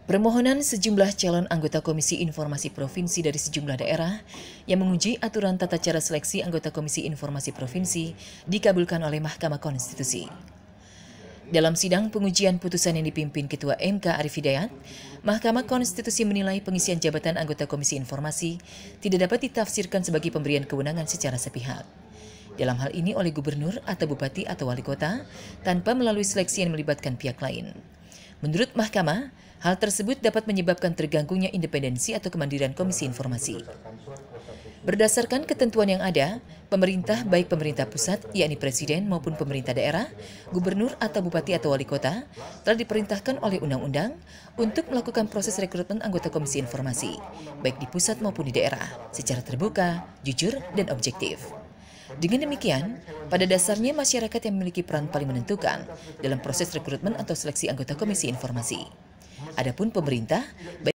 Permohonan sejumlah calon anggota Komisi Informasi Provinsi dari sejumlah daerah yang menguji aturan tata cara seleksi anggota Komisi Informasi Provinsi dikabulkan oleh Mahkamah Konstitusi. Dalam sidang pengujian putusan yang dipimpin Ketua MK Arief Hidayat, Mahkamah Konstitusi menilai pengisian jabatan anggota Komisi Informasi tidak dapat ditafsirkan sebagai pemberian kewenangan secara sepihak. Dalam hal ini oleh gubernur atau bupati atau wali kota tanpa melalui seleksi yang melibatkan pihak lain. Menurut Mahkamah, hal tersebut dapat menyebabkan terganggunya independensi atau kemandirian Komisi Informasi. Berdasarkan ketentuan yang ada, pemerintah baik pemerintah pusat, yakni presiden maupun pemerintah daerah, gubernur atau bupati atau wali kota, telah diperintahkan oleh undang-undang untuk melakukan proses rekrutmen anggota Komisi Informasi, baik di pusat maupun di daerah, secara terbuka, jujur, dan objektif. Dengan demikian, pada dasarnya masyarakat yang memiliki peran paling menentukan dalam proses rekrutmen atau seleksi anggota Komisi Informasi. Adapun pemerintah,